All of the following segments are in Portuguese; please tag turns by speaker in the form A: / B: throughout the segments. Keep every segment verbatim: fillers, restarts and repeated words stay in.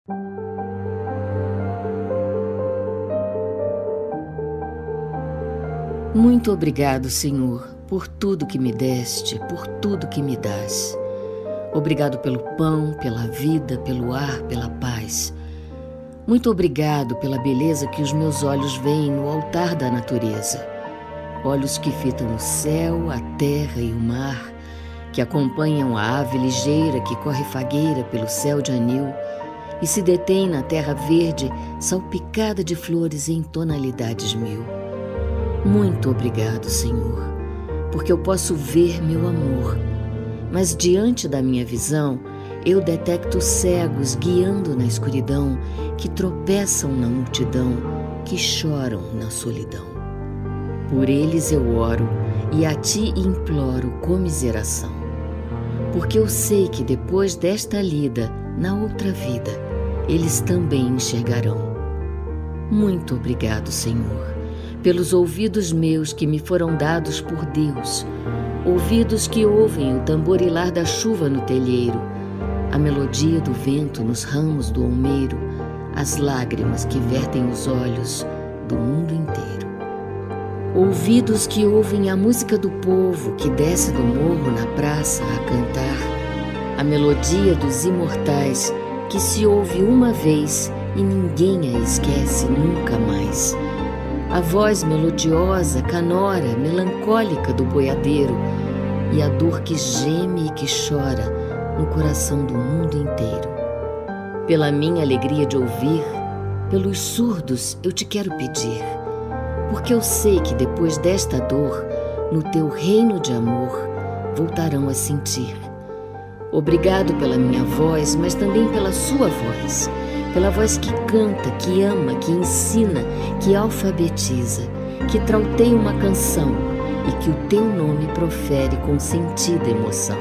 A: Muito obrigado, Senhor, por tudo que me deste, por tudo que me dás. Obrigado pelo pão, pela vida, pelo ar, pela paz. Muito obrigado pela beleza que os meus olhos veem no altar da natureza. Olhos que fitam o céu, a terra e o mar, que acompanham a ave ligeira que corre fagueira pelo céu de anil e se detém na terra verde, salpicada de flores em tonalidades mil. Muito obrigado, Senhor, porque eu posso ver meu amor, mas diante da minha visão, eu detecto cegos guiando na escuridão, que tropeçam na multidão, que choram na solidão. Por eles eu oro e a ti imploro comiseração, porque eu sei que depois desta lida, na outra vida, eles também enxergarão. Muito obrigado, Senhor, pelos ouvidos meus que me foram dados por Deus, ouvidos que ouvem o tamborilar da chuva no telheiro, a melodia do vento nos ramos do almeiro, as lágrimas que vertem os olhos do mundo inteiro. Ouvidos que ouvem a música do povo que desce do morro na praça a cantar, a melodia dos imortais que se ouve uma vez e ninguém a esquece nunca mais. A voz melodiosa, canora, melancólica do boiadeiro e a dor que geme e que chora no coração do mundo inteiro. Pela minha alegria de ouvir, pelos surdos eu te quero pedir, porque eu sei que depois desta dor, no teu reino de amor, voltarão a sentir. Obrigado pela minha voz, mas também pela sua voz, pela voz que canta, que ama, que ensina, que alfabetiza, que trauteia uma canção e que o teu nome profere com sentida emoção.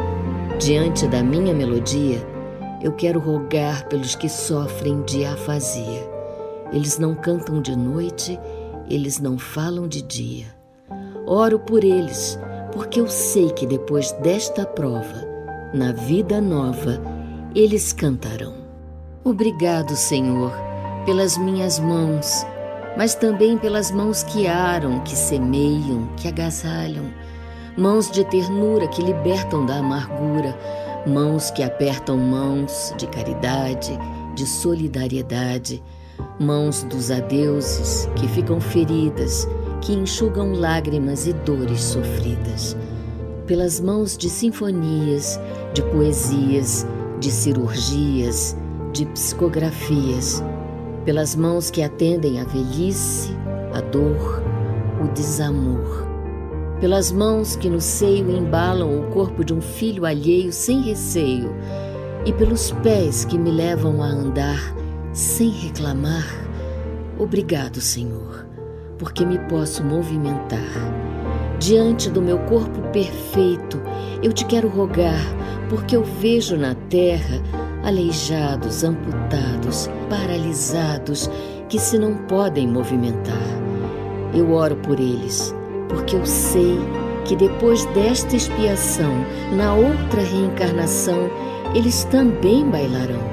A: Diante da minha melodia, eu quero rogar pelos que sofrem de afasia. Eles não cantam de noite, eles não falam de dia. Oro por eles, porque eu sei que depois desta prova, na vida nova, eles cantarão. Obrigado, Senhor, pelas minhas mãos, mas também pelas mãos que aram, que semeiam, que agasalham, mãos de ternura que libertam da amargura, mãos que apertam mãos de caridade, de solidariedade, mãos dos adeuses que ficam feridas, que enxugam lágrimas e dores sofridas, pelas mãos de sinfonias, de poesias, de cirurgias, de psicografias, pelas mãos que atendem a velhice, a dor, o desamor, pelas mãos que no seio embalam o corpo de um filho alheio sem receio, e pelos pés que me levam a andar sem reclamar. Obrigado, Senhor, porque me posso movimentar. Diante do meu corpo perfeito, eu te quero rogar, porque eu vejo na terra aleijados, amputados, paralisados, que se não podem movimentar. Eu oro por eles, porque eu sei que depois desta expiação, na outra reencarnação, eles também bailarão.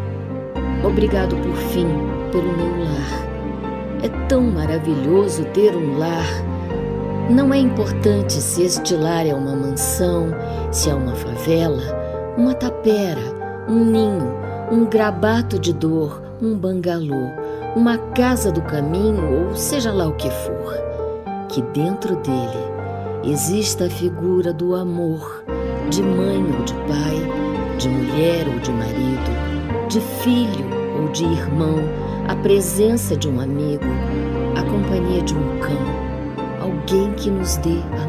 A: Obrigado por fim pelo meu lar. É tão maravilhoso ter um lar. Não é importante se este lar é uma mansão, se é uma favela, uma tapera, um ninho, um grabato de dor, um bangalô, uma casa do caminho ou seja lá o que for, que dentro dele exista a figura do amor, de mãe ou de pai, de mulher ou de marido, de filho ou de irmão, a presença de um amigo, a companhia de um cão, alguém que nos dê a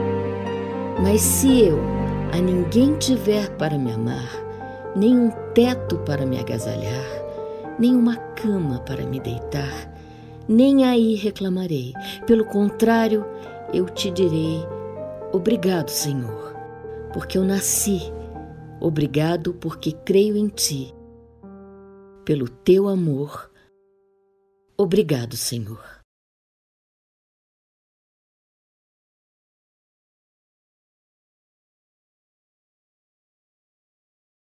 A: mão. Mas se eu a ninguém tiver para me amar, nem um teto para me agasalhar, nem uma cama para me deitar, nem aí reclamarei. Pelo contrário, eu te direi: obrigado, Senhor, porque eu nasci. Obrigado porque creio em ti. Pelo teu amor, obrigado, Senhor.